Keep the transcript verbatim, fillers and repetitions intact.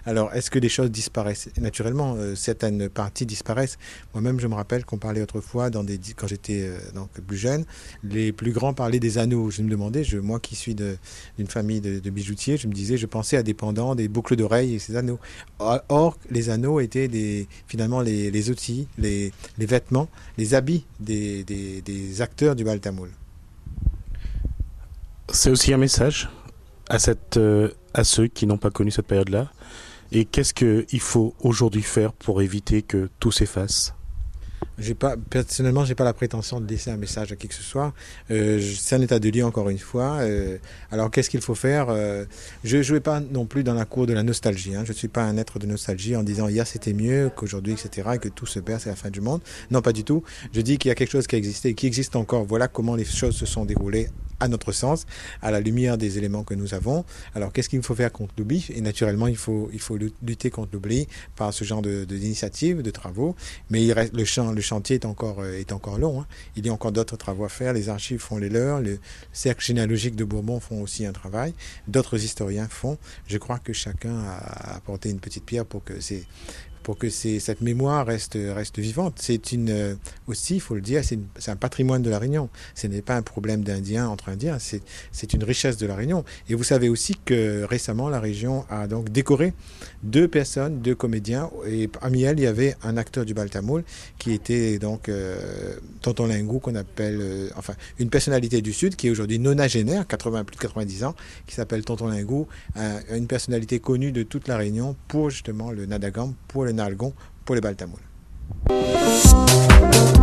Alors, est-ce que des choses disparaissent? Naturellement, euh, certaines parties disparaissent. Moi-même, je me rappelle qu'on parlait autrefois, dans des, quand j'étais euh, donc plus jeune, les plus grands parlaient des anneaux. Je me demandais, je, moi qui suis d'une famille de, de bijoutiers, je me disais, je pensais à des pendants, des boucles d'oreilles et ces anneaux. Or, or, les anneaux étaient des, finalement les, les outils, les, les vêtements, les habits des, des, des acteurs du bal tamoul. C'est aussi un message à, cette, euh, à ceux qui n'ont pas connu cette période-là. Et qu'est-ce qu'il faut aujourd'hui faire pour éviter que tout s'efface? J'ai pas, personnellement, j'ai pas la prétention de laisser un message à qui que ce soit. Euh, c'est un état de lieu, encore une fois. Euh, alors, qu'est-ce qu'il faut faire? euh, Je ne vais pas non plus dans la cour de la nostalgie. Hein. Je ne suis pas un être de nostalgie en disant hier c'était mieux qu'aujourd'hui, et cetera, et que tout se perd, c'est la fin du monde. Non, pas du tout. Je dis qu'il y a quelque chose qui a existé et qui existe encore. Voilà comment les choses se sont déroulées à notre sens, à la lumière des éléments que nous avons. Alors, qu'est-ce qu'il faut faire contre l'oubli? Et naturellement, il faut, il faut lutter contre l'oubli par ce genre de, de, d'initiatives, de travaux. Mais il reste, le, champ, le chantier est encore, euh, est encore long. Hein. Il y a encore d'autres travaux à faire. Les archives font les leurs. Le cercle généalogique de Bourbon font aussi un travail. D'autres historiens font. Je crois que chacun a apporté une petite pierre pour que c'est pour que cette mémoire reste, reste vivante. C'est une, euh, aussi, il faut le dire, c'est un patrimoine de la Réunion. Ce n'est pas un problème d'Indiens entre Indiens, c'est une richesse de la Réunion. Et vous savez aussi que récemment, la région a donc décoré deux personnes, deux comédiens, et parmi elles, il y avait un acteur du bal tamoul qui était donc euh, Tonton Lingou, qu'on appelle, euh, enfin, une personnalité du Sud qui est aujourd'hui nonagénaire, quatre-vingts, plus de quatre-vingt-dix ans, qui s'appelle Tonton Lingou, euh, une personnalité connue de toute la Réunion pour justement le Nadagam, pour le Nalgon, pour les bal tamoul.